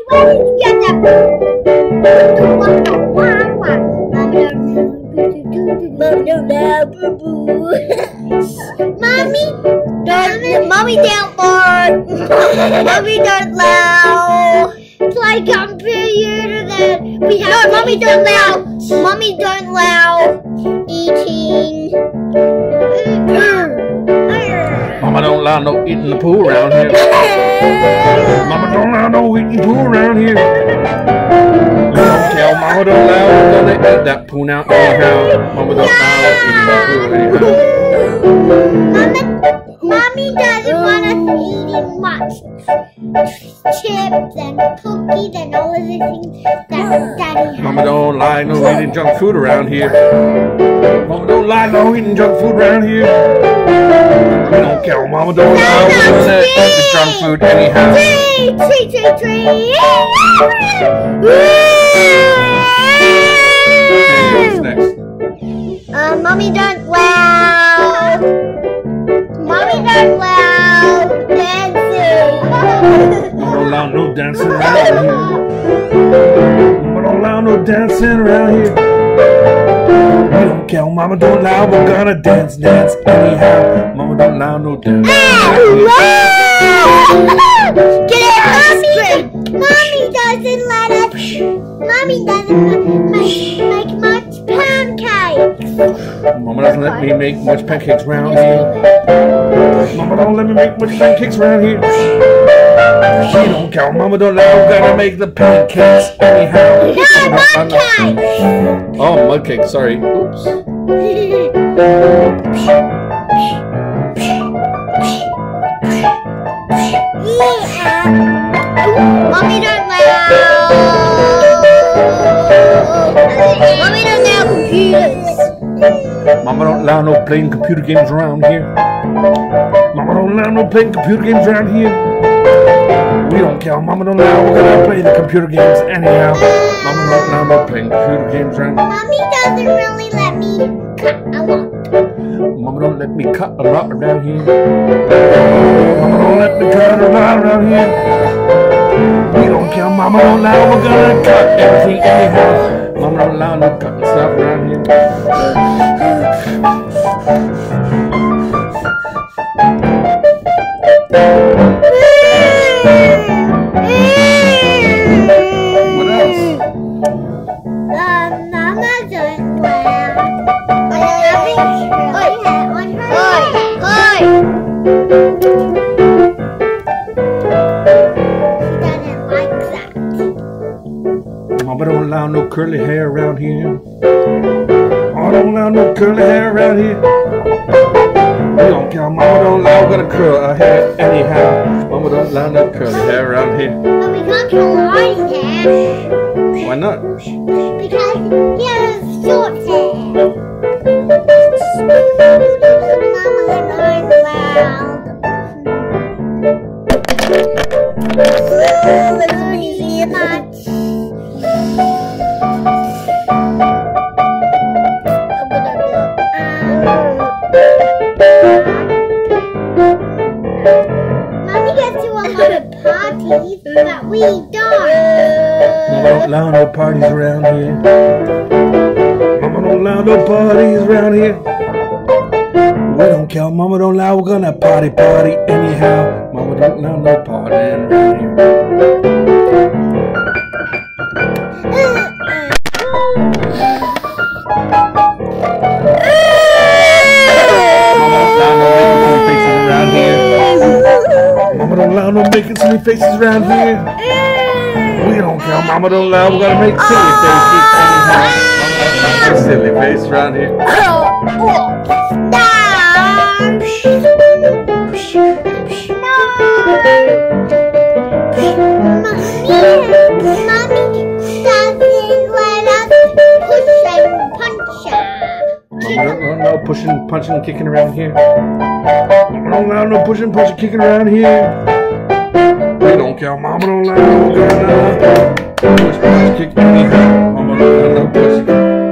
where did you get that from? Mommy don't know, boo-boo. Mommy don't bark. Mommy don't loud. It's like I'm prettier than we have. No, Mommy don't loud. Mommy don't loud. Eating. Mama don't allow no eating the poo around here. Mama don't allow no eating poo around here. We don't tell Mama don't allow we're gonna eat that poo now anyhow. Mama don't allow eating the poo anyhow. Mommy doesn't want us eating much chips and cookies and all of the things that Daddy has. Mama don't like no eating junk food around here. Mama don't like no eating junk food around here. We don't care. Mama don't allow we're gonna eat the junk food anyhow. Tree. What's next? Mommy don't loud. Mommy don't loud dancing. Mama don't allow no dancing around here. Mama don't allow no dancing around here. We don't care. Mama don't allow we're gonna dance anyhow. Mama don't allow no dancing around here. Get it, Mommy doesn't let us. Mommy doesn't make much pancakes. Mama doesn't let me make much pancakes around here. Mama don't let me make much pancakes around here. She don't count. Mama don't allow. Gotta make the pancakes anyhow. No, mud cake. Oh, mud cake. Sorry. Oops. Mommy don't allow. Mommy don't allow computers. Mama don't allow no playing computer games around here. Mama don't allow no playing computer games around here. We don't care. Mama don't allow. We're gonna play the computer games anyhow. Mama don't allow no playing computer games around here. Mommy doesn't really let me cut a lot. Mama don't let me cut a lot around here. Mama don't let me cut a lot around here. We don't care. Mama don't allow. We're gonna cut everything anyhow. Mama don't allow no cutting stuff around here. What else? Mama doesn't laugh. Mama don't allow no curly hair around here. Mama don't allow no curly hair around here. We don't care. Mama don't allow. We're gonna curl our hair anyhow. Mama don't allow no curly hair around here. But we can't curl our hair. Why not? Because he has short hair. Mama and I'm loud. Let's easy much. Mommy gets to a lot of parties, but we don't. Mama don't allow no parties around here. Mama don't allow no parties around here. We don't care. Mama don't allow. We're gonna party anyhow. Mama don't allow no partying around here. Mama don't allow no making silly faces around here. We don't care. Mama don't allow. We're gonna make silly faces anyhow. Mama don't allow no silly face around here. No pushing, punching, kicking around here. Mama don't allow no pushing, punching, kicking around here. We don't care. Mama don't allow. We're gonna push, punch, kick anyhow. Mama don't allow no pushing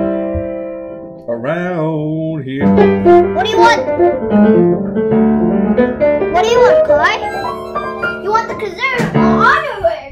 around here. What do you want? What do you want, Kai? You want the kazoo? I'll honor it.